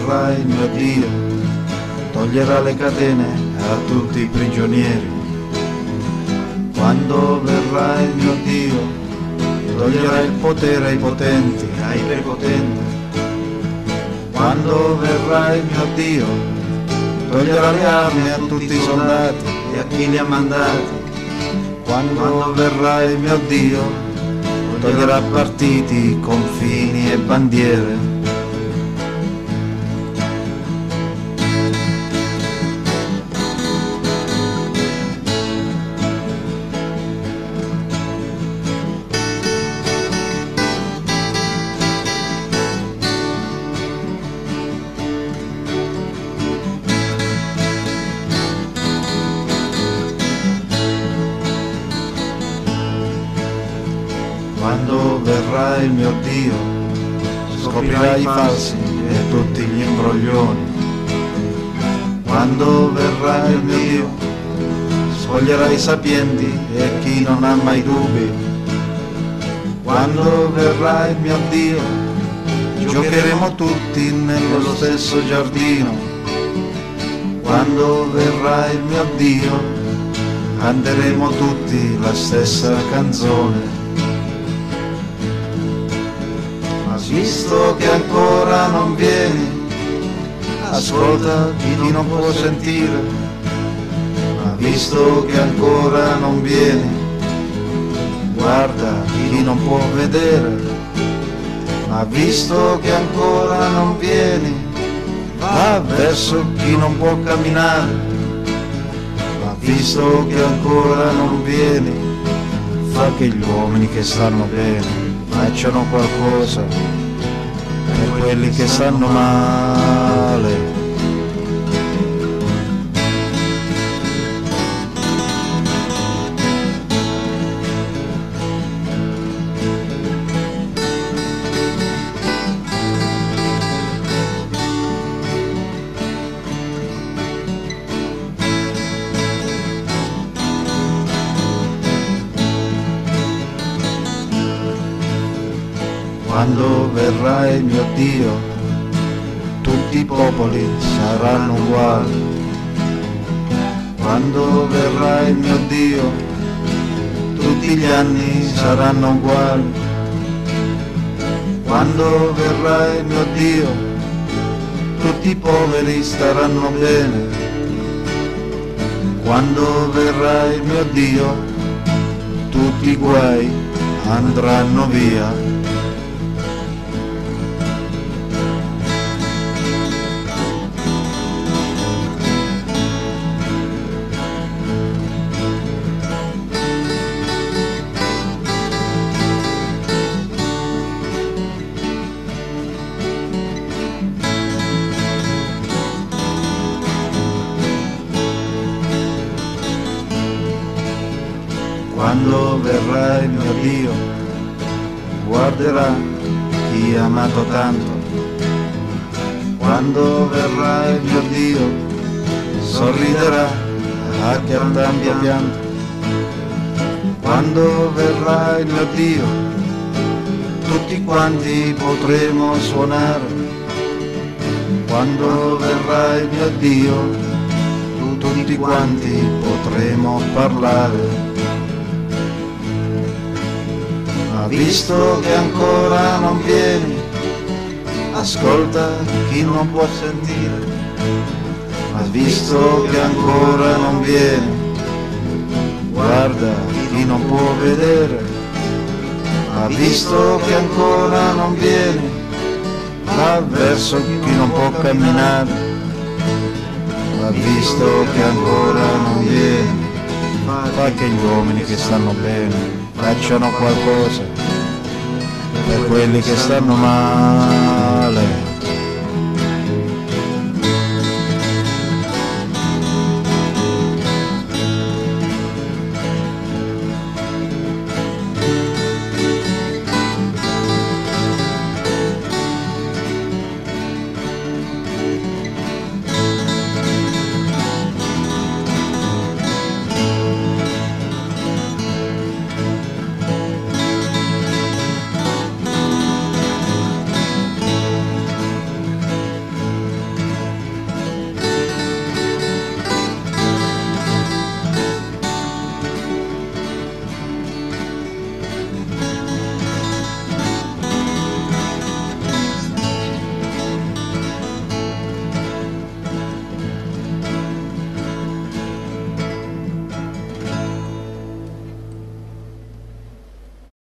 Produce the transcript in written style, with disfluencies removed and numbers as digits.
verrà il mio Dio, toglierà le catene a tutti i prigionieri. Quando verrà il mio Dio, toglierà il potere ai potenti, ai prepotenti. Quando verrà il mio Dio, toglierà le armi a tutti i soldati e a chi li ha mandati. Quando verrà il mio Dio, toglierà partiti, confini e bandiere. Quando verrà il mio Dio, scoprirà i falsi e tutti gli imbroglioni. Quando verrà il mio Dio, spoglierà i sapienti e chi non ha mai dubbi. Quando verrà il mio Dio, giocheremo tutti nello stesso giardino. Quando verrà il mio Dio, canteremo tutti la stessa canzone. Visto che ancora non vieni, ascolta chi non può sentire. Ma visto che ancora non vieni, guarda chi non può vedere. Ma visto che ancora non vieni, va verso chi non può camminare. Ma visto che ancora non vieni, fa che gli uomini che stanno bene facciano qualcosa per quelli che stanno male. Quando verrà il mio Dio, tutti i popoli saranno uguali. Quando verrà il mio Dio, tutti gli anni saranno uguali. Quando verrà il mio Dio, tutti i poveri staranno bene. Quando verrà il mio Dio, tutti i guai andranno via. Quando verrà il mio Dio, guarderà chi ha amato tanto. Quando verrà il mio Dio, sorriderà a chi ha tanto pianto. Quando verrà il mio Dio, tutti quanti potremo suonare. Quando verrà il mio Dio, tutti quanti potremo parlare. Ma visto che ancora non vieni, ascolta chi non può sentire. Ma visto che ancora non vieni, guarda chi non può vedere. Ma visto che ancora non vieni, va verso chi non può camminare. Ma visto che ancora non vieni, fa che gli uomini che stanno bene facciano qualcosa per quelli che stanno male.